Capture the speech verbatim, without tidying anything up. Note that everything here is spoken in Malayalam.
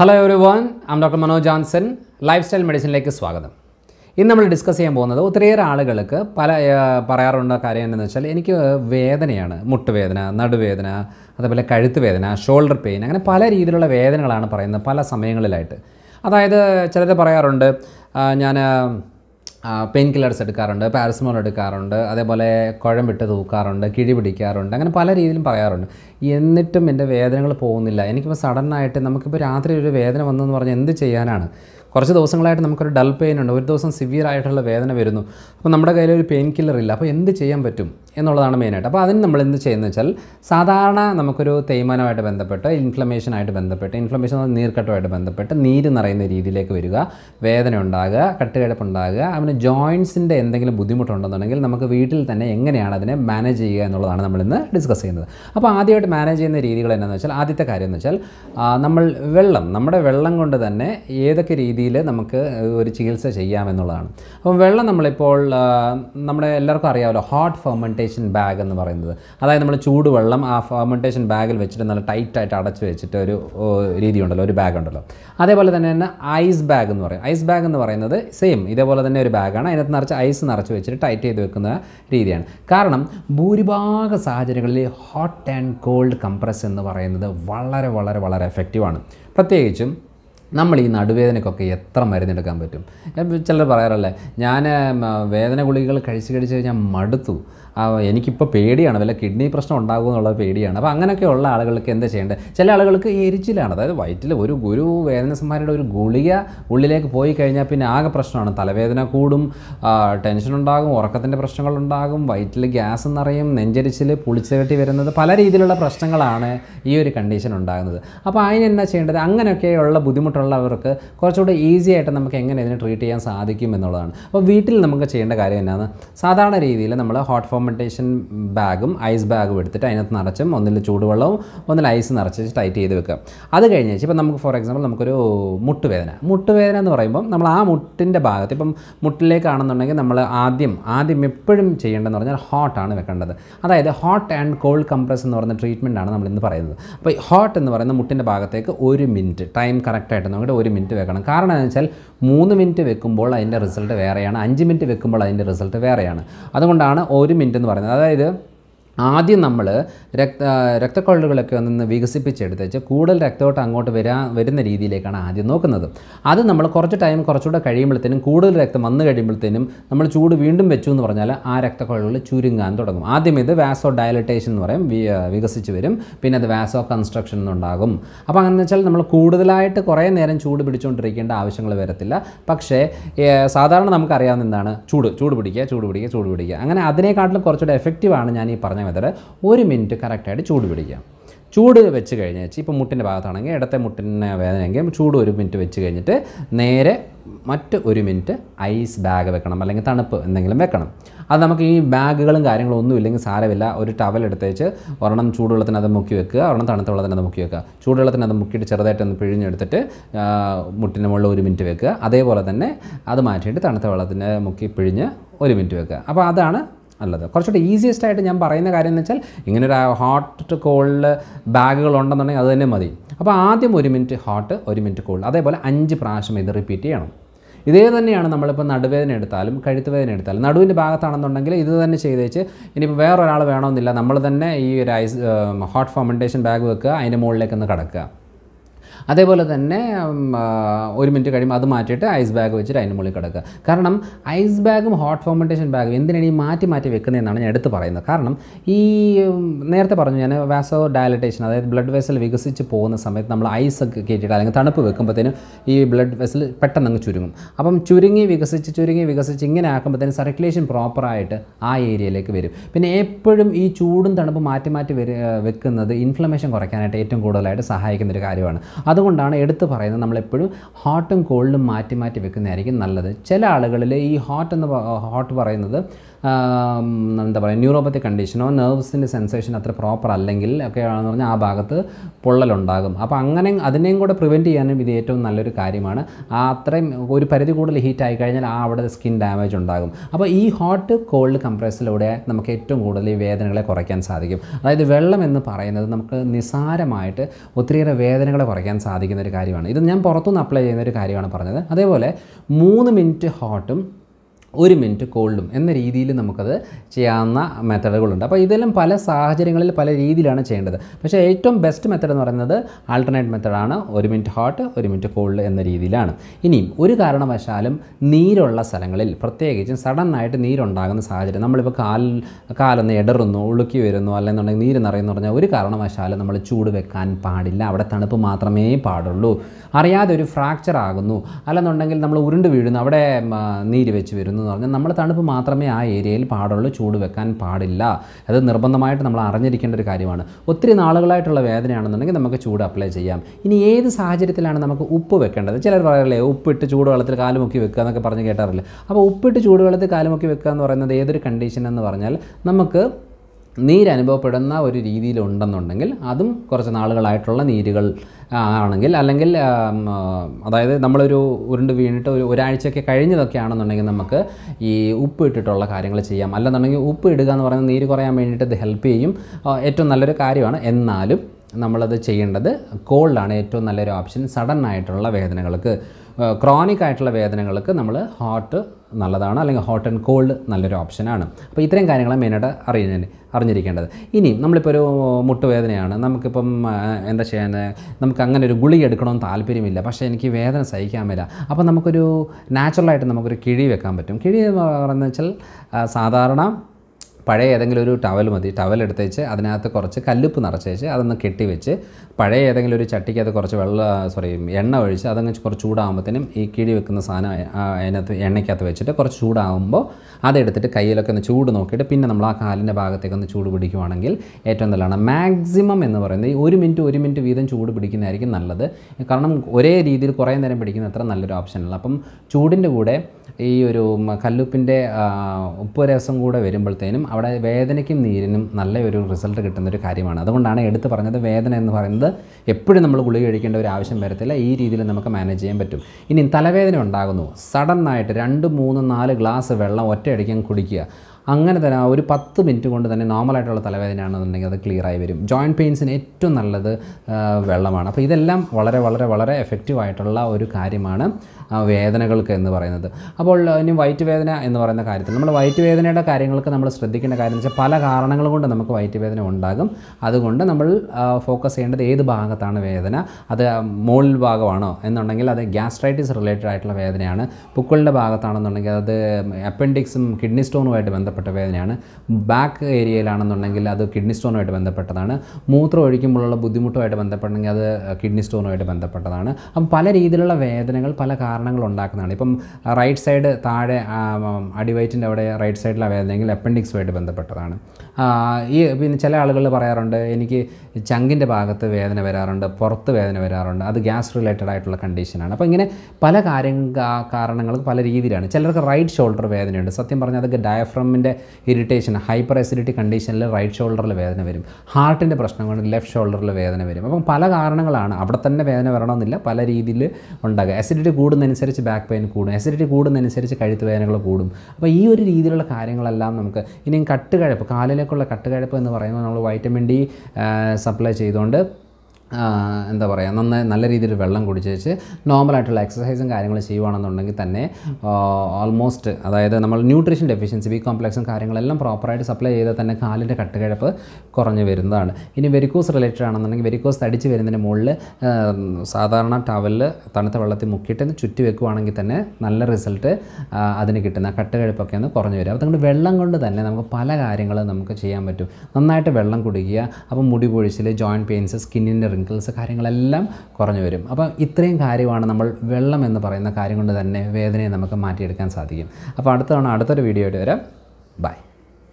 Hello everyone, I am Doctor Manoj Johnson, Lifestyle Medicine-ലേക്ക് സ്വാഗതം. ഇന്ന് നമ്മൾ ഡിസ്കസ് ചെയ്യാൻ പോകുന്നത് ഒത്തിരിയേറെ ആളുകൾക്ക് പല പറയാറുള്ള കാര്യം എന്താണെന്ന് വെച്ചാൽ എനിക്ക് വേദനയാണ്, മുട്ടുവേദന, നടുവേദന, അതുപോലെ കഴുത്ത് വേദന, ഷോൾഡർ പെയിൻ, അങ്ങനെ പല രീതിയിലുള്ള വേദനകളാണ് പറയുന്നത് പല സമയങ്ങളിലായിട്ട്. അതായത് ചിലർ പറയാറുണ്ട് ഞാൻ പെയിൻ കില്ലേഴ്സ് എടുക്കാറുണ്ട്, പാരസമോൾ എടുക്കാറുണ്ട്, അതേപോലെ കുഴം വിട്ട് തൂക്കാറുണ്ട്, കിഴി പിടിക്കാറുണ്ട്, അങ്ങനെ പല രീതിയിലും പറയാറുണ്ട്. എന്നിട്ടും എൻ്റെ വേദനകൾ പോകുന്നില്ല. എനിക്കിപ്പോൾ സഡനായിട്ട് നമുക്കിപ്പോൾ രാത്രി ഒരു വേദന വന്നെന്ന് പറഞ്ഞാൽ എന്ത് ചെയ്യാനാണ്? കുറച്ച് ദിവസങ്ങളായിട്ട് നമുക്കൊരു ഡൽ പെയിൻ ഉണ്ട്, ഒരു ദിവസം സിവിയർ ആയിട്ടുള്ള വേദന വരുന്നു. അപ്പോൾ നമ്മുടെ കയ്യിൽ ഒരു പെയിൻ കില്ലർ ഇല്ല. അപ്പോൾ എന്ത് ചെയ്യാൻ പറ്റും എന്നുള്ളതാണ് മെയിനായിട്ട്. അപ്പോൾ അതിന് നമ്മൾ എന്ത് ചെയ്യുന്നത് വെച്ചാൽ സാധാരണ നമുക്കൊരു തേയ്മാനമായിട്ട് ബന്ധപ്പെട്ട് ഇൻഫ്ലമേഷനായിട്ട് ബന്ധപ്പെട്ട് ഇൻഫ്ലമേഷൻ നീർക്കെട്ടുമായിട്ട് ബന്ധപ്പെട്ട് നീര് നിറയുന്ന രീതിയിലേക്ക് വരിക, വേദന ഉണ്ടാകുക, കട്ടുകിഴപ്പ് ഉണ്ടാകുക, അവന് ജോയിൻസിൻ്റെ എന്തെങ്കിലും ബുദ്ധിമുട്ടുണ്ടെന്നുണ്ടെങ്കിൽ നമുക്ക് വീട്ടിൽ തന്നെ എങ്ങനെയാണ് അതിനെ മാനേജ് ചെയ്യുക എന്നുള്ളതാണ് നമ്മളിന്ന് ഡിസ്കസ് ചെയ്യുന്നത്. അപ്പോൾ ആദ്യമായിട്ട് മാനേജ് ചെയ്യുന്ന രീതികൾ എന്താണെന്ന് വെച്ചാൽ ആദ്യത്തെ കാര്യം എന്ന് വെച്ചാൽ നമ്മൾ വെള്ളം നമ്മുടെ വെള്ളം കൊണ്ട് തന്നെ ഏതൊക്കെ രീതിയിൽ നമുക്ക് ഒരു ചികിത്സ ചെയ്യാമെന്നുള്ളതാണ്. അപ്പം വെള്ളം നമ്മളിപ്പോൾ നമ്മുടെ എല്ലാവർക്കും അറിയാമല്ലോ ഹോട്ട് ഫെർമെൻറ്റേഷൻ ബാഗ് എന്ന് പറയുന്നത്. അതായത് നമ്മൾ ചൂടുവെള്ളം ആ ഫെർമെൻറ്റേഷൻ ബാഗിൽ വെച്ചിട്ട് നല്ല ടൈറ്റായിട്ട് അടച്ച് വെച്ചിട്ട് ഒരു രീതി ഉണ്ടല്ലോ, ഒരു ബാഗ് ഉണ്ടല്ലോ. അതേപോലെ തന്നെ തന്നെ ഐസ് ബാഗ് എന്ന് പറയും. ഐസ് ബാഗ് എന്ന് പറയുന്നത് സെയിം ഇതേപോലെ തന്നെ ഒരു ബാഗാണ്. അതിനകത്ത് നിറച്ച് ഐസ് നിറച്ച് വെച്ചിട്ട് ടൈറ്റ് ചെയ്ത് വെക്കുന്ന രീതിയാണ്. കാരണം ഭൂരിഭാഗ സാഹചര്യങ്ങളിൽ ഹോട്ട് ആൻഡ് കോൾഡ് കംപ്രസ് എന്ന് പറയുന്നത് വളരെ വളരെ വളരെ എഫക്റ്റീവാണ്. പ്രത്യേകിച്ചും നമ്മൾ ഈ നടുവേദനയ്ക്കൊക്കെ എത്ര മരുന്നെടുക്കാൻ പറ്റും? ചിലർ പറയാറല്ലേ, ഞാൻ വേദന ഗുളികകൾ കഴിച്ച് കഴിച്ച് കഴിഞ്ഞാൽ മടുത്തു, എനിക്കിപ്പോൾ പേടിയാണ്, വല്ല കിഡ്നി പ്രശ്നം ഉണ്ടാകുമോ എന്നുള്ളത് പേടിയാണ്. അപ്പോൾ അങ്ങനെയൊക്കെയുള്ള ആളുകൾക്ക് എന്താ ചെയ്യേണ്ടത്? ചില ആളുകൾക്ക് എരിച്ചിലാണ്, അതായത് വയറ്റിൽ ഒരു ഗുരു വേദന സംഹാരിയുടെ ഒരു ഗുളിക ഉള്ളിലേക്ക് പോയി കഴിഞ്ഞാൽ പിന്നെ ആകെ പ്രശ്നമാണ്. തലവേദന കൂടും, ടെൻഷൻ ഉണ്ടാകും, ഉറക്കത്തിൻ്റെ പ്രശ്നങ്ങളുണ്ടാകും, വയറ്റിൽ ഗ്യാസ് നിറയും, നെഞ്ചരിച്ചിൽ, പുളിച്ചുകെട്ടി വരുന്നത്, പല രീതിയിലുള്ള പ്രശ്നങ്ങളാണ് ഈ ഒരു കണ്ടീഷൻ ഉണ്ടാകുന്നത്. അപ്പോൾ അതിനെന്താ ചെയ്യേണ്ടത്? അങ്ങനെയൊക്കെയുള്ള ബുദ്ധിമുട്ടുള്ളവർക്ക് കുറച്ചുകൂടി ഈസി ആയിട്ട് നമുക്ക് എങ്ങനെ ഇതിനെ ട്രീറ്റ് ചെയ്യാൻ സാധിക്കും എന്നുള്ളതാണ്. അപ്പോൾ വീട്ടിൽ നമുക്ക് ചെയ്യേണ്ട കാര്യം എന്നാണ്? സാധാരണ രീതിയിൽ നമ്മൾ ഹോട്ട് ഫെർമെൻറ്റേഷൻ ബാഗും ഐസ് ബാഗും എടുത്തിട്ട് അതിനകത്ത് നിറച്ചും ഒന്നിൽ ചൂടുവെള്ളവും ഒന്നിൽ ഐസ് നിറച്ച് ടൈറ്റ് ചെയ്ത് വെക്കുക. അത് കഴിഞ്ഞ് വെച്ചാൽ ഇപ്പം നമുക്ക് ഫോർ എക്സാമ്പിൾ നമുക്കൊരു മുട്ടുവേദന മുട്ടുവേദന എന്ന് പറയുമ്പം നമ്മൾ ആ മുട്ടിൻ്റെ ഭാഗത്ത് ഇപ്പം മുട്ടിലേക്കാണെന്നുണ്ടെങ്കിൽ നമ്മൾ ആദ്യം ആദ്യം എപ്പോഴും ചെയ്യേണ്ടതെന്ന് പറഞ്ഞാൽ ഹോട്ടാണ് വെക്കേണ്ടത്. അതായത് ഹോട്ട് ആൻഡ് കോൾഡ് കംപ്രസ് എന്ന് പറയുന്ന ട്രീറ്റ്മെൻറ്റാണ് നമ്മൾ ഇന്ന് പറയുന്നത്. അപ്പോൾ ഹോട്ട് എന്ന് പറയുന്ന മുട്ടിൻ്റെ ഭാഗത്തേക്ക് ഒരു മിനിറ്റ് ടൈം കറക്റ്റായിട്ട് നോക്കിയിട്ട് ഒരു മിനിറ്റ് വെക്കണം. കാരണം എന്ന് വെച്ചാൽ മൂന്ന് മിനിറ്റ് വെക്കുമ്പോൾ അതിൻ്റെ റിസൾട്ട് വേറെയാണ്, അഞ്ച് മിനിറ്റ് വെക്കുമ്പോൾ അതിൻ്റെ റിസൾട്ട് വേറെയാണ്. അതുകൊണ്ടാണ് ഒരു മിനിറ്റ് എന്ന് പറയുന്നത്. അതായത് ആദ്യം നമ്മൾ രക്ത രക്തക്കൊഴലുകളൊക്കെ ഒന്ന് വികസിപ്പിച്ചെടുത്ത് വെച്ചാൽ കൂടുതൽ രക്തോട്ടം അങ്ങോട്ട് വരാ വരുന്ന രീതിയിലേക്കാണ് ആദ്യം നോക്കുന്നത്. അത് നമ്മൾ കുറച്ച് ടൈം കുറച്ചുകൂടെ കഴിയുമ്പോഴത്തേനും കൂടുതൽ രക്തം വന്നു കഴിയുമ്പോഴത്തേനും നമ്മൾ ചൂട് വീണ്ടും വെച്ചു എന്ന് പറഞ്ഞാൽ ആ രക്തക്കൊഴലുകൾ ചുരുങ്ങാൻ തുടങ്ങും. ആദ്യം ഇത് വാസോ ഡയലറ്റേഷൻ എന്ന് പറയും, വികസിച്ച് വരും. പിന്നെ അത് വാസോ കൺസ്ട്രക്ഷൻ എന്നുണ്ടാകും. അപ്പോൾ അങ്ങനെ വെച്ചാൽ നമ്മൾ കൂടുതലായിട്ട് കുറേ നേരം ചൂട് പിടിച്ചുകൊണ്ടിരിക്കേണ്ട ആവശ്യങ്ങൾ വരത്തില്ല. പക്ഷേ സാധാരണ നമുക്കറിയാവുന്ന എന്താണ്? ചൂട് ചൂട് പിടിക്കുക ചൂട് പിടിക്കുക ചൂട് പിടിക്കുക. അങ്ങനെ അതിനേക്കാട്ടിലും കുറച്ചുകൂടെ എഫക്റ്റീവാണ് ഞാൻ ഈ പറഞ്ഞ മെത്തേഡ്. ഒരു മിനിറ്റ് കറക്റ്റായിട്ട് ചൂട് പിടിക്കുക. ചൂട് വെച്ച് കഴിഞ്ഞ് വെച്ച് ഇപ്പോൾ മുട്ടിൻ്റെ ഭാഗത്താണെങ്കിൽ ഇടത്തെ മുട്ടിന് വേദനയെങ്കിൽ ചൂട് ഒരു മിനിറ്റ് വെച്ച് കഴിഞ്ഞിട്ട് നേരെ മറ്റ് ഒരു മിനിറ്റ് ഐസ് ബാഗ് വെക്കണം, അല്ലെങ്കിൽ തണുപ്പ് എന്തെങ്കിലും വെക്കണം. അത് നമുക്ക് ഈ ബാഗുകളും കാര്യങ്ങളും ഒന്നും ഇല്ലെങ്കിൽ സാരമില്ല. ഒരു ടവൽ എടുത്തേച്ച് ഒരെണ്ണം ചൂടുവെള്ളത്തിന് അത് മുക്കി വെക്കുക, ഒരെണ്ണം തണുത്ത വെള്ളത്തിന് അത് മുക്കി വെക്കുക. ചൂടുവെള്ളത്തിന് അത് മുക്കിയിട്ട് ചെറുതായിട്ടൊന്ന് പിഴിഞ്ഞെടുത്തിട്ട് മുട്ടിന് മുകളിൽ ഒരു മിനിറ്റ് വെക്കുക. അതേപോലെ തന്നെ അത് മാറ്റിയിട്ട് തണുത്ത വെള്ളത്തിന് മുക്കി പിഴിഞ്ഞ് ഒരു മിനിറ്റ് വെക്കുക. അപ്പോൾ അതാണ് നല്ലത്. കുറച്ചുകൂടി ഈസിയസ്റ്റ് ആയിട്ട് ഞാൻ പറയുന്ന കാര്യം എന്ന് വെച്ചാൽ ഇങ്ങനൊരു ഹോട്ട് കോൾഡ് ബാഗുകൾ ഉണ്ടെന്നുണ്ടെങ്കിൽ അത് തന്നെ മതി. അപ്പോൾ ആദ്യം ഒരു മിനിറ്റ് ഹോട്ട്, ഒരു മിനിറ്റ് കോൾഡ്, അതേപോലെ അഞ്ച് പ്രാവശ്യം ഇത് റിപ്പീറ്റ് ചെയ്യണം. ഇതേ തന്നെയാണ് നമ്മളിപ്പോൾ നടുവേദന എടുത്താലും കഴുത്ത് വേദന എടുത്താലും. നടുവിൻ്റെ ഭാഗത്താണെന്നുണ്ടെങ്കിൽ ഇത് തന്നെ ചെയ്ത് വെച്ച് ഇനിയിപ്പോൾ വേറൊരാൾ വേണമെന്നില്ല, നമ്മൾ തന്നെ ഈ ഒരു ഐസ് ഹോട്ട് ഫെർമെൻറ്റേഷൻ ബാഗ് വെക്കുക, അതിൻ്റെ മുകളിലേക്കൊന്ന് കിടക്കുക. അതേപോലെ തന്നെ ഒരു മിനിറ്റ് കഴിയുമ്പോൾ അത് മാറ്റിയിട്ട് ഐസ് ബാഗ് വെച്ചിട്ട് അതിൻ്റെ മുകളിൽ കിടക്കുക. കാരണം ഐസ് ബാഗും ഹോട്ട് ഫെർമെൻറ്റേഷൻ ബാഗും എന്തിനാണ് ഈ മാറ്റി മാറ്റി വെക്കുന്നതെന്നാണ് ഞാൻ എടുത്ത് പറയുന്നത്. കാരണം ഈ നേരത്തെ പറഞ്ഞു ഞാൻ വാസോ ഡയലറ്റേഷൻ, അതായത് ബ്ലഡ് വെസൽ വികസിച്ച് പോകുന്ന സമയത്ത് നമ്മൾ ഐസ് ഒക്കെ കയറ്റിയിട്ട് അല്ലെങ്കിൽ തണുപ്പ് വെക്കുമ്പോഴത്തേനും ഈ ബ്ലഡ് വെസൽ പെട്ടെന്ന് അങ്ങ് ചുരുങ്ങും. അപ്പം ചുരുങ്ങി വികസിച്ച് ചുരുങ്ങി വികസിച്ച് ഇങ്ങനെ ആക്കുമ്പോഴത്തേനും സർക്കുലേഷൻ പ്രോപ്പറായിട്ട് ആ ഏരിയയിലേക്ക് വരും. പിന്നെ എപ്പോഴും ഈ ചൂടും തണുപ്പും മാറ്റി മാറ്റി വരു വെക്കുന്നത് ഇൻഫ്ലമേഷൻ കുറയ്ക്കാനായിട്ട് ഏറ്റവും കൂടുതലായിട്ട് സഹായിക്കുന്നൊരു കാര്യമാണ്. അതുകൊണ്ടാണ് എടുത്ത് പറയുന്നത് നമ്മളെപ്പോഴും ഹോട്ടും കോൾഡും മാറ്റി മാറ്റി വെക്കുന്നതായിരിക്കും നല്ലത്. ചില ആളുകളിൽ ഈ ഹോട്ട് എന്ന് ഹോട്ട് പറയുന്നത് എന്താ പറയുക ന്യൂറോപ്പത്തി കണ്ടീഷനോ നെർവ്സിൻ്റെ സെൻസേഷൻ അത്ര പ്രോപ്പർ അല്ലെങ്കിൽ ഒക്കെ ആണെന്ന് പറഞ്ഞാൽ ആ ഭാഗത്ത് പൊള്ളലുണ്ടാകും. അപ്പോൾ അങ്ങനെ അതിനെയും കൂടെ പ്രിവെൻറ്റ് ചെയ്യാനും ഇത് ഏറ്റവും നല്ലൊരു കാര്യമാണ്. ആ അത്രയും ഒരു പരിധി കൂടുതൽ ഹീറ്റ് ആയി കഴിഞ്ഞാൽ ആ അവിടെ സ്കിൻ ഡാമേജ് ഉണ്ടാകും. അപ്പോൾ ഈ ഹോട്ട് കോൾഡ് കംപ്രസിലൂടെ നമുക്ക് ഏറ്റവും കൂടുതൽ ഈ വേദനകളെ കുറയ്ക്കാൻ സാധിക്കും. അതായത് വെള്ളം എന്ന് പറയുന്നത് നമുക്ക് നിസ്സാരമായിട്ട് ഒത്തിരിയേറെ വേദനകളെ കുറയ്ക്കാൻ സാധിക്കുന്ന ഒരു കാര്യമാണ്. ഇത് ഞാൻ പുറത്തുനിന്ന് അപ്ലൈ ചെയ്യുന്ന ഒരു കാര്യമാണ് പറഞ്ഞത്. അതേപോലെ മൂന്ന് മിനിറ്റ് ഹോട്ടും ഒരു മിനിറ്റ് കോൾഡും എന്ന രീതിയിൽ നമുക്കത് ചെയ്യാവുന്ന മെത്തഡുകളുണ്ട്. അപ്പോൾ ഇതെല്ലാം പല സാഹചര്യങ്ങളിൽ പല രീതിയിലാണ് ചെയ്യേണ്ടത്. പക്ഷേ ഏറ്റവും ബെസ്റ്റ് മെത്തഡ് എന്ന് പറയുന്നത് ആൾട്ടർനേറ്റ് മെത്തഡാണ്. ഒരു മിനിറ്റ് ഹോട്ട് ഒരു മിനിറ്റ് കോൾഡ് എന്ന രീതിയിലാണ്. ഇനിയും ഒരു കാരണവശാലും നീരുള്ള സ്ഥലങ്ങളിൽ, പ്രത്യേകിച്ചും സഡന്നായിട്ട് നീരുണ്ടാകുന്ന സാഹചര്യം, നമ്മളിപ്പോൾ കാൽ കാലൊന്ന് ഇടറുന്നു, ഉളുക്കി വരുന്നു, അല്ലെന്നുണ്ടെങ്കിൽ നീര് നിറയുന്നു പറഞ്ഞാൽ ഒരു കാരണവശാലും നമ്മൾ ചൂട് വെക്കാൻ പാടില്ല. അവിടെ തണുപ്പ് മാത്രമേ പാടുള്ളൂ. അറിയാതെ ഒരു ഫ്രാക്ചർ ആകുന്നു, അല്ലെന്നുണ്ടെങ്കിൽ നമ്മൾ ഉരുണ്ട് വീഴുന്നു, അവിടെ നീര് വെച്ച് വരുന്നു എന്ന് പറഞ്ഞാൽ നമ്മൾ തണുപ്പ് മാത്രമേ ആ ഏരിയയിൽ പാടുള്ളൂ, ചൂട് വെക്കാൻ പാടില്ല. അത് നിർബന്ധമായിട്ട് നമ്മൾ അറിഞ്ഞിരിക്കേണ്ട ഒരു കാര്യമാണ്. ഒത്തിരി നാളുകളായിട്ടുള്ള വേദനയാണെന്നുണ്ടെങ്കിൽ നമുക്ക് ചൂട് അപ്ലൈ ചെയ്യാം. ഇനി ഏത് സാഹചര്യത്തിലാണ് നമുക്ക് ഉപ്പ് വെക്കേണ്ടത്? ചിലർ പറയല്ലേ ഉപ്പിട്ട് ചൂടുവെള്ളത്തിൽ കാലുമുക്കി വെക്കുക എന്നൊക്കെ പറഞ്ഞ് കേട്ടാറില്ല. അപ്പോൾ ഉപ്പിട്ട് ചൂടുവെള്ളത്തിൽ കാലുമുക്കി വെക്കുക എന്ന് പറയുന്നത് ഏതൊരു കണ്ടീഷൻ എന്ന് പറഞ്ഞാൽ നമുക്ക് നീരനുഭവപ്പെടുന്ന ഒരു രീതിയിലുണ്ടെന്നുണ്ടെങ്കിൽ, അതും കുറച്ച് നാളുകളായിട്ടുള്ള നീരുകൾ ആണെങ്കിൽ, അല്ലെങ്കിൽ അതായത് നമ്മളൊരു ഉരുണ്ട് വീണിട്ട് ഒരു ഒരാഴ്ചയൊക്കെ കഴിഞ്ഞതൊക്കെ ആണെന്നുണ്ടെങ്കിൽ നമുക്ക് ഈ ഉപ്പ് ഇട്ടിട്ടുള്ള കാര്യങ്ങൾ ചെയ്യാം. അല്ലെന്നുണ്ടെങ്കിൽ ഉപ്പ് ഇടുക എന്ന് പറയുന്നത് നീര് കുറയാൻ വേണ്ടിയിട്ട് ഇത് ഹെൽപ്പ് ചെയ്യും, ഏറ്റവും നല്ലൊരു കാര്യമാണ്. എന്നാലും നമ്മളത് ചെയ്യേണ്ടത് കോൾഡാണ് ഏറ്റവും നല്ലൊരു ഓപ്ഷൻ. സഡൻ ആയിട്ടുള്ള വേദനകൾക്ക്, ക്രോണിക് ആയിട്ടുള്ള വേദനകൾക്ക് നമ്മൾ ഹോട്ട് നല്ലതാണ്, അല്ലെങ്കിൽ ഹോട്ട് ആൻഡ് കോൾഡ് നല്ലൊരു ഓപ്ഷനാണ്. അപ്പോൾ ഇത്രയും കാര്യങ്ങൾ മെയിനായിട്ട് അറിഞ്ഞ അറിഞ്ഞിരിക്കേണ്ടത്. ഇനി നമ്മളിപ്പോൾ ഒരു മുട്ടുവേദനയാണ്, നമുക്കിപ്പം എന്താ ചെയ്യുന്നത്, നമുക്ക് അങ്ങനെ ഒരു ഗുളിക എടുക്കണമെന്ന് താല്പര്യമില്ല, പക്ഷേ എനിക്ക് വേദന സഹിക്കാൻ പറ്റില്ല. അപ്പോൾ നമുക്കൊരു നാച്ചുറലായിട്ട് നമുക്കൊരു കിഴി വെക്കാൻ പറ്റും. കിഴി എന്ന് പറയുന്നത് വെച്ചാൽ സാധാരണ പഴയ ഏതെങ്കിലും ഒരു ടവൽ മതി. ടവൽ എടുത്ത് വെച്ച് അതിനകത്ത് കുറച്ച് കല്ലുപ്പ് നിറച്ച് വെച്ച് അതൊന്ന് കെട്ടി വെച്ച് പഴയ ഏതെങ്കിലും ഒരു ചട്ടിക്കകത്ത് കുറച്ച് വെള്ളം സോറി എണ്ണ ഒഴിച്ച് അതങ്ങ് കുറച്ച് ചൂടാകുമ്പോഴത്തേനും ഈ കിഴി വെക്കുന്ന സാധനം അതിനകത്ത് എണ്ണയ്ക്കകത്ത് വെച്ചിട്ട് കുറച്ച് ചൂടാകുമ്പോൾ അതെടുത്തിട്ട് കയ്യിലൊക്കെ ഒന്ന് ചൂട് നോക്കിയിട്ട് പിന്നെ നമ്മൾ ആ കാലിൻ്റെ ഭാഗത്തേക്ക് ഒന്ന് ചൂട് പിടിക്കുവാണെങ്കിൽ ഏറ്റവും നല്ലതാണ്. മാക്സിമം എന്ന് പറയുന്നത് ഈ ഒരു മിനിറ്റ് ഒരു മിനിറ്റ് വീതം ചൂട് പിടിക്കുന്നതായിരിക്കും നല്ലത്. കാരണം ഒരേ രീതിയിൽ കുറേ നേരം പിടിക്കുന്ന അത്ര നല്ലൊരു ഓപ്ഷനല്ല. അപ്പം ചൂടിൻ്റെ കൂടെ ഈ ഒരു കല്ലുപ്പിൻ്റെ ഉപ്പ് രസം കൂടെ വരുമ്പോഴത്തേനും അവിടെ വേദനയ്ക്കും നീരിനും നല്ല ഒരു റിസൾട്ട് കിട്ടുന്നൊരു കാര്യമാണ്. അതുകൊണ്ടാണ് എടുത്ത് പറഞ്ഞത് വേദന എന്ന് പറയുന്നത് എപ്പോഴും നമ്മൾ ഗുളിക കഴിക്കേണ്ട ഒരു ആവശ്യം വരത്തില്ല. ഈ രീതിയിൽ നമുക്ക് മാനേജ് ചെയ്യാൻ പറ്റും. ഇനി തലവേദന ഉണ്ടാകുന്നു, സഡന്നായിട്ട് രണ്ട് മൂന്ന് നാല് ഗ്ലാസ് വെള്ളം ഒറ്റയടിക്കാൻ കുടിക്കുക. അങ്ങനെ തന്നെ ഒരു പത്ത് മിനിറ്റ് കൊണ്ട് തന്നെ നോർമലായിട്ടുള്ള തലവേദനയാണെന്നുണ്ടെങ്കിൽ അത് ക്ലിയറായി വരും. ജോയിൻറ്റ് പെയിൻസിന് ഏറ്റവും നല്ലത് വെള്ളമാണ്. അപ്പോൾ ഇതെല്ലാം വളരെ വളരെ വളരെ എഫക്റ്റീവായിട്ടുള്ള ഒരു കാര്യമാണ് വേദനകൾക്ക് എന്ന് പറയുന്നത്. അപ്പോൾ ഇനി വയറ്റ് വേദന എന്ന് പറയുന്ന കാര്യത്തിൽ നമ്മൾ വയറ്റ് വേദനയുടെ കാര്യങ്ങൾക്ക് നമ്മൾ ശ്രദ്ധിക്കേണ്ട കാര്യം എന്ന് വെച്ചാൽ പല കാരണങ്ങൾ കൊണ്ട് നമുക്ക് വയറ്റ് വേദന ഉണ്ടാകും. അതുകൊണ്ട് നമ്മൾ ഫോക്കസ് ചെയ്യേണ്ടത് ഏത് ഭാഗത്താണ് വേദന, അത് മോളിൽ ഭാഗമാണോ എന്നുണ്ടെങ്കിൽ അത് ഗ്യാസ്ട്രൈറ്റിസ് റിലേറ്റഡ് ആയിട്ടുള്ള വേദനയാണ്. പുക്കിളിൻ്റെ ഭാഗത്താണെന്നുണ്ടെങ്കിൽ അത് അപ്പൻഡിക്സും കിഡ്നി സ്റ്റോണുമായിട്ട് ബന്ധപ്പെട്ട വേദനയാണ്. ബാക്ക് ഏരിയയിലാണെന്നുണ്ടെങ്കിൽ അത് കിഡ്നി സ്റ്റോണുമായിട്ട് ബന്ധപ്പെട്ടതാണ്. മൂത്രം ഒഴിക്കുമ്പോഴുള്ള ബുദ്ധിമുട്ടുമായിട്ട് ബന്ധപ്പെട്ടെങ്കിൽ അത് കിഡ്നി സ്റ്റോണുമായിട്ട് ബന്ധപ്പെട്ടതാണ്. അപ്പം പല രീതിയിലുള്ള വേദനകൾ പല കാരണങ്ങൾ ഉണ്ടാക്കുന്നതാണ്. ഇപ്പം റൈറ്റ് സൈഡ് താഴെ അടിവയറ്റിൻ്റെ അവിടെ റൈറ്റ് സൈഡിലെ വേദനയെങ്കിൽ അപ്പൻഡിക്സുമായിട്ട് ബന്ധപ്പെട്ടതാണ്. ഈ പിന്നെ ചില ആളുകൾ പറയാറുണ്ട് എനിക്ക് ചങ്കിൻ്റെ ഭാഗത്ത് വേദന വരാറുണ്ട്, പുറത്ത് വേദന വരാറുണ്ട്, അത് ഗ്യാസ് റിലേറ്റഡ് ആയിട്ടുള്ള കണ്ടീഷനാണ്. അപ്പോൾ ഇങ്ങനെ പല കാര്യം കാരണങ്ങൾ പല രീതിയിലാണ്. ചിലർക്ക് റൈറ്റ് ഷോൾഡർ വേദനയുണ്ട്. സത്യം പറഞ്ഞാൽ അതൊക്കെ ഡയഫ്രമിൻ്റെ ഇറിറ്റേഷൻ, ഹൈപ്പർ അസിഡിറ്റി കണ്ടീഷനിൽ റൈറ്റ് ഷോൾഡറിൽ വേദന വരും. ഹാർട്ടിൻ്റെ പ്രശ്നം കൊണ്ട് ലെഫ്റ്റ് ഷോൾഡറിൽ വേദന വരും. അപ്പം പല കാരണങ്ങളാണ്. അവിടെ തന്നെ വേദന വരണമെന്നില്ല, പല രീതിയിൽ ഉണ്ടാകുക. അസിഡിറ്റി കൂടുന്നതനുസരിച്ച് ബാക്ക് പെയിൻ കൂടും, അസിഡിറ്റി കൂടുന്നതനുസരിച്ച് കഴുത്ത് വേദനകൾ കൂടും. അപ്പോൾ ഈ ഒരു രീതിയിലുള്ള കാര്യങ്ങളെല്ലാം നമുക്ക് ഇനിയും കട്ടുകഴപ്പ്, കാലിലേക്കുള്ള കട്ടുകഴപ്പ് എന്ന് പറയുമ്പോൾ നമ്മൾ വൈറ്റമിൻ ഡി സപ്ലൈ ചെയ്തുകൊണ്ട് എന്താ പറയുക നന്നായി നല്ല രീതിയിൽ വെള്ളം കുടിച്ച് വെച്ച് നോർമലായിട്ടുള്ള എക്സസൈസും കാര്യങ്ങളും ചെയ്യുകയാണെന്നുണ്ടെങ്കിൽ തന്നെ ഓൾമോസ്റ്റ് അതായത് നമ്മൾ ന്യൂട്രീഷൻ ഡെഫിഷ്യൻസി ബി കോംപ്ലക്സും കാര്യങ്ങളെല്ലാം പ്രോപ്പറായിട്ട് സപ്ലൈ ചെയ്താൽ തന്നെ കാലിൻ്റെ കട്ടുകഴപ്പ് കുറഞ്ഞു വരുന്നതാണ്. ഇനി വെരിക്കോസ് റിലേറ്റഡ് ആണെന്നുണ്ടെങ്കിൽ വെരിക്കോസ് തടിച്ച് വരുന്നതിന് മുകളിൽ സാധാരണ ടവലിൽ തണുത്ത വെള്ളത്തിൽ മുക്കിയിട്ട് ചുറ്റി വെക്കുകയാണെങ്കിൽ തന്നെ നല്ല റിസൾട്ട് അതിന് കിട്ടുന്ന കട്ടുകഴപ്പൊക്കെ ഒന്ന് കുറഞ്ഞു വരും. അതുകൊണ്ട് വെള്ളം കൊണ്ട് തന്നെ നമുക്ക് പല കാര്യങ്ങളും നമുക്ക് ചെയ്യാൻ പറ്റും. നന്നായിട്ട് വെള്ളം കുടിക്കുക. അപ്പോൾ മുടി പൊഴിച്ചിൽ, ജോയിൻറ്റ് പെയിൻസ്, സ്കിന്നിൻ്റെ റിങ്കിൾസ് കാര്യങ്ങളെല്ലാം കുറഞ്ഞു വരും. അപ്പോൾ ഇത്രയും കാര്യമാണ് നമ്മൾ വെള്ളം എന്ന് പറയുന്ന കാര്യം കൊണ്ട് തന്നെ വേദനയെ നമുക്ക് മാറ്റിയെടുക്കാൻ സാധിക്കും. അപ്പോൾ അടുത്ത തവണ അടുത്തൊരു വീഡിയോ ആയിട്ട് വരാം.